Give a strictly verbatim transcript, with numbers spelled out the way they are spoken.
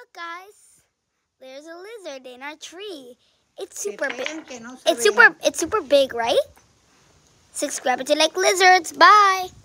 Look, guys. There's a lizard in our tree. It's super big. Que no se It's vea. super. It's super big, right? Subscribe to like lizards. Bye.